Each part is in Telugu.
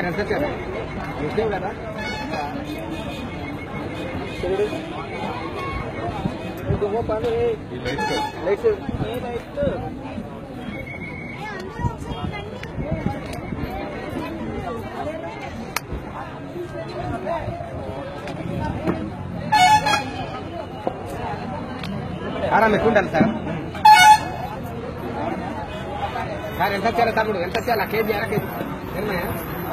సార్ ఎంత వచ్చారు ముస్లిం కదా ఆరామ్ ఎక్కువ ఉండాలి సార్ సార్ ఎంత వచ్చారా తమ్ముడు ఎంత వచ్చారా కేజీ అర కేజీ ఏమయ్యా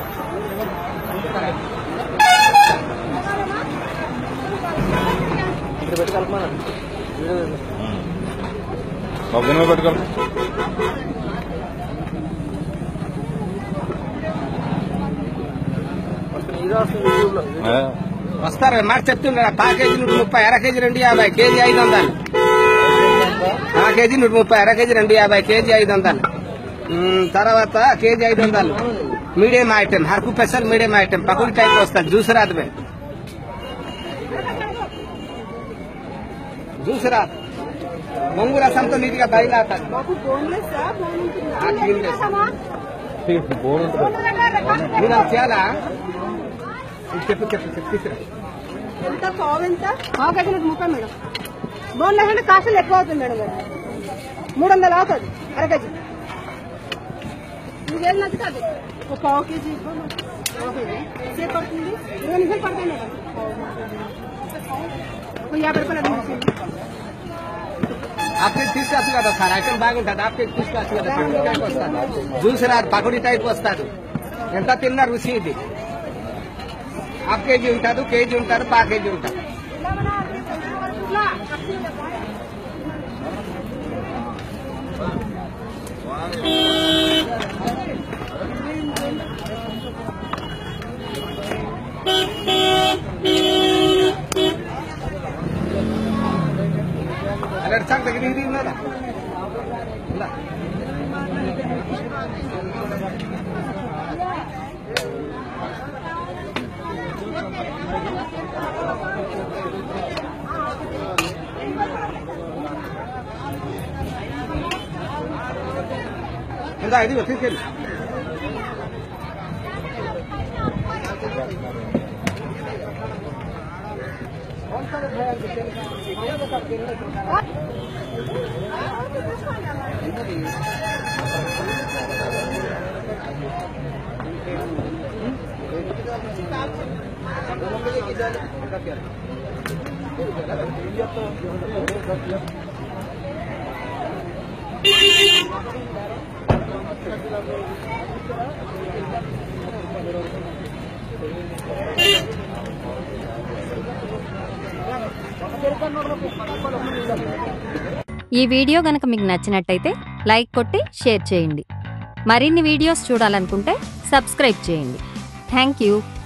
ఇప్పుడు పెట్టుకోమా పెట్టుకో వస్తారు మాట చెప్తున్నారు పా కేజీ 130 అర కేజీ 250 కేజీ 500 ఆ కేజీ 130 అర కేజీ 250 కేజీ 500 తర్వాత కేజీ 500 మీడియం ఐటమ్ హర్కు special medium item pakodi type వస్తుంది జ్యూస్ రాదు జ్యూస్ రాదు ముంగు రసంతో నీట్గా బయలుదేరుతారు మీరు అది చేయాలా చెప్పు తీసుకురా ఎంత పావు ఎంత పావు కేజీ 30 మేడం బోన్లో అంటే కాస్టలు ఎక్కువ అవుతుంది మేడం 300 అవుతుంది అర కేజీ మీకు ఏది నచ్చుతుంది ఒక పావు కేజీ సేపు పడుతుంది 20 నిమిషాలు పడతాయి మేడం 50 రూపాయలు आपके తీసుకొచ్చు కదా సార్ ఐటమ్ బాగుంటుంది आपके తీసుకొచ్చు కదా పకోడీ టైప్ వస్తుంది జ్యూస్ రాదు పకోడీ టైప్ వస్తుంది ఎంత తిన్నా రుచి ఇది హాఫ్ కేజీ ఉంటుంది కేజీ ఉంటారు పా కేజీ ఉంటారు अलर्ट सांग तक नहीं ना इंदा ఇది తీసుకెళ్ళి ఈ వీడియో గనక మీకు నచ్చినట్టయితే లైక్ కొట్టి షేర్ చేయండి. మరిన్ని వీడియోస్ చూడాలనుకుంటే సబ్స్క్రైబ్ చేయండి. Thank you.